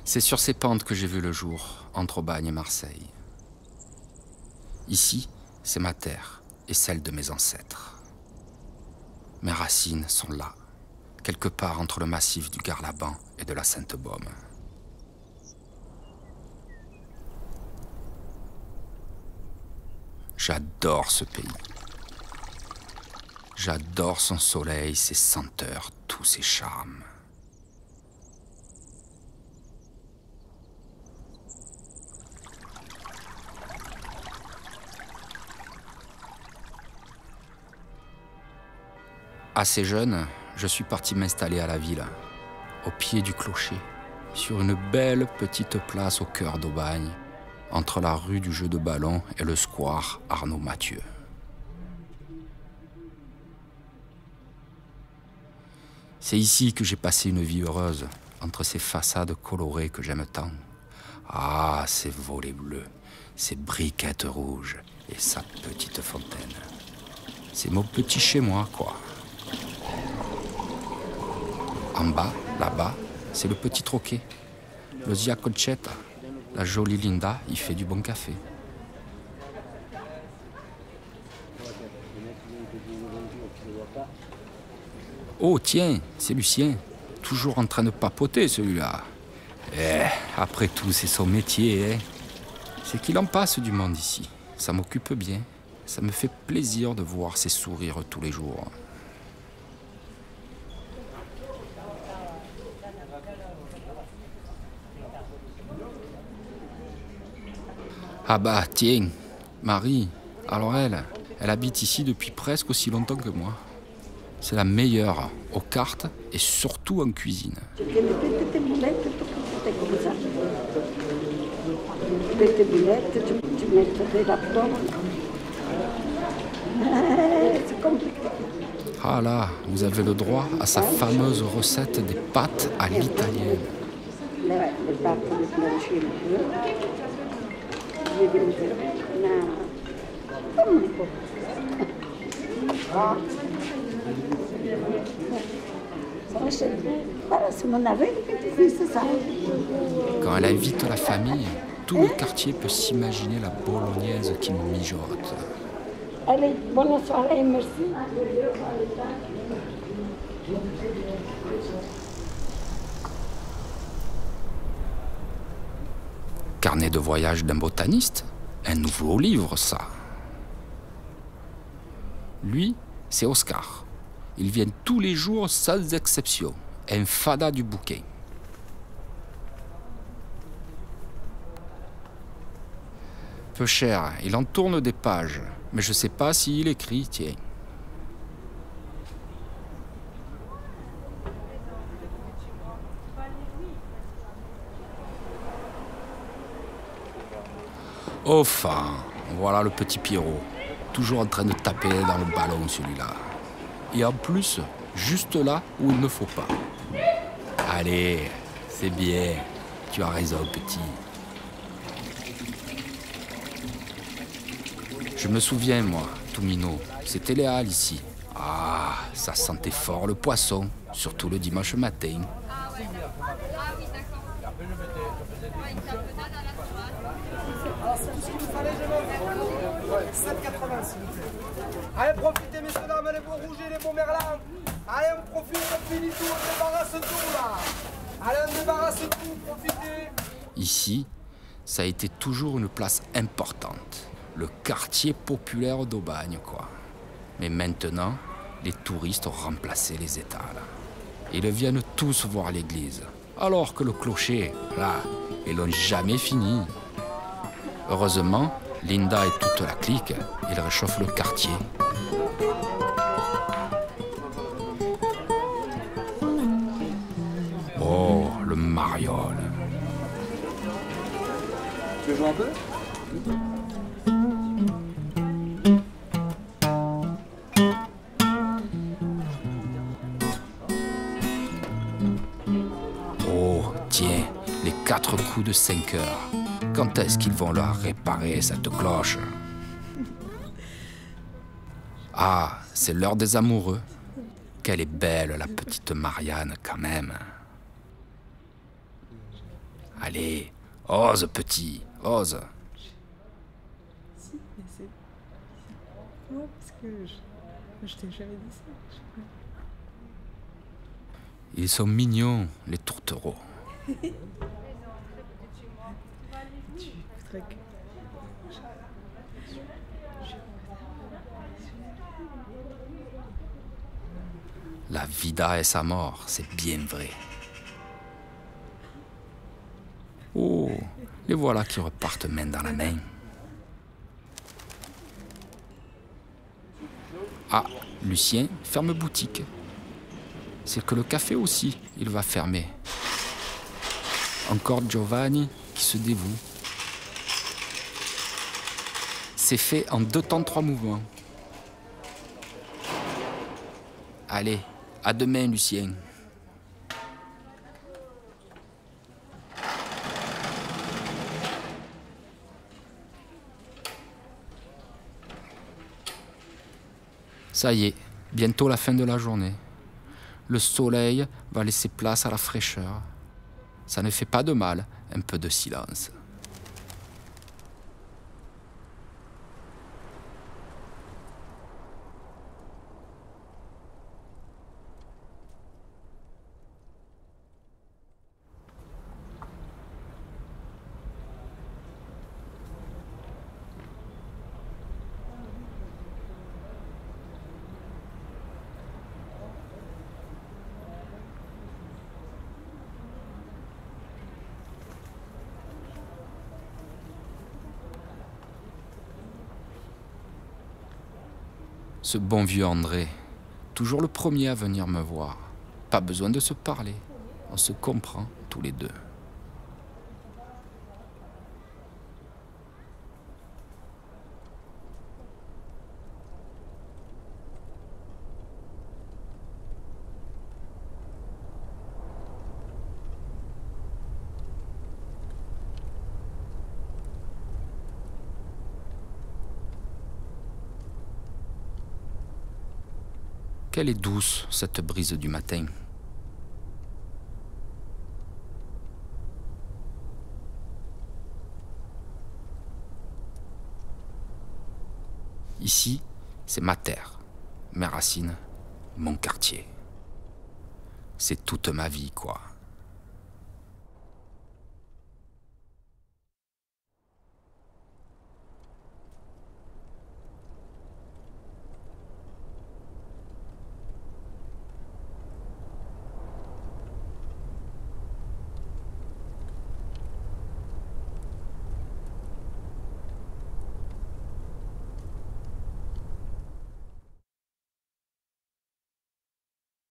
C'est sur ces pentes que j'ai vu le jour, entre Aubagne et Marseille. Ici, c'est ma terre et celle de mes ancêtres. Mes racines sont là, quelque part entre le massif du Garlaban et de la Sainte-Baume. J'adore ce pays. J'adore son soleil, ses senteurs, tous ses charmes. Assez jeune, je suis parti m'installer à la ville, au pied du clocher, sur une belle petite place au cœur d'Aubagne, entre la rue du jeu de ballon et le square Arnaud Mathieu. C'est ici que j'ai passé une vie heureuse, entre ces façades colorées que j'aime tant. Ah, ces volets bleus, ces briquettes rouges et sa petite fontaine. C'est mon petit chez moi, quoi. En bas, là-bas, c'est le petit troquet. Le Zia Concetta, la jolie Linda, y fait du bon café. Oh tiens, c'est Lucien, toujours en train de papoter celui-là. Après tout, c'est son métier, hein. C'est qu'il en passe du monde ici. Ça m'occupe bien. Ça me fait plaisir de voir ses sourires tous les jours. Ah bah tiens, Marie, alors elle habite ici depuis presque aussi longtemps que moi. C'est la meilleure aux cartes et surtout en cuisine. Ah là, vous avez le droit à sa fameuse recette des pâtes à l'italienne. Quand elle invite la famille, tout le quartier peut s'imaginer la bolognaise qui mijote. Allez, bonne soirée, merci. Carnet de voyage d'un botaniste, un nouveau livre, ça. Lui, c'est Oscar. Il vient tous les jours sans exception, un fada du bouquin. Peu cher, il en tourne des pages, mais je ne sais pas s'il écrit, tiens. Enfin, voilà le petit Pierrot, toujours en train de taper dans le ballon celui-là. Et en plus, juste là où il ne faut pas. Allez, c'est bien, tu as raison petit. Je me souviens moi, tout minot, c'était les halles ici. Ah, ça sentait fort le poisson, surtout le dimanche matin. Allez, profitez, messieurs, dames, les beaux rouges et les beaux merlans. Allez, on profite, on finit tout, on débarrasse tout, là. Allez, on débarrasse tout, profitez. Ici, ça a été toujours une place importante. Le quartier populaire d'Aubagne, quoi. Mais maintenant, les touristes ont remplacé les étals. Ils viennent tous voir l'église. Alors que le clocher, là, ils l'ont jamais fini. Heureusement, Linda et toute la clique, ils réchauffent le quartier. Oh, le mariole. Tu veux jouer un peu? Oh, tiens, les 4 coups de 5 heures. Quand est-ce qu'ils vont leur réparer cette cloche? Ah, c'est l'heure des amoureux. Qu'elle est belle, la petite Marianne, quand même. Allez, ose petit, ose. Si, mais c'est... Moi, parce que je t'ai jamais dit ça. Ils sont mignons, les tourtereaux. Tu voudrais que... La vida est sa mort, c'est bien vrai. Oh, les voilà qui repartent main dans la main. Ah, Lucien ferme boutique. C'est que le café aussi, il va fermer. Encore Giovanni qui se dévoue. C'est fait en 2 temps 3 mouvements. Allez, à demain, Lucien. Ça y est, bientôt la fin de la journée. Le soleil va laisser place à la fraîcheur. Ça ne fait pas de mal, un peu de silence. Ce bon vieux André, toujours le premier à venir me voir. Pas besoin de se parler, on se comprend tous les deux. Qu'elle est douce, cette brise du matin. Ici, c'est ma terre, mes racines, mon quartier. C'est toute ma vie, quoi.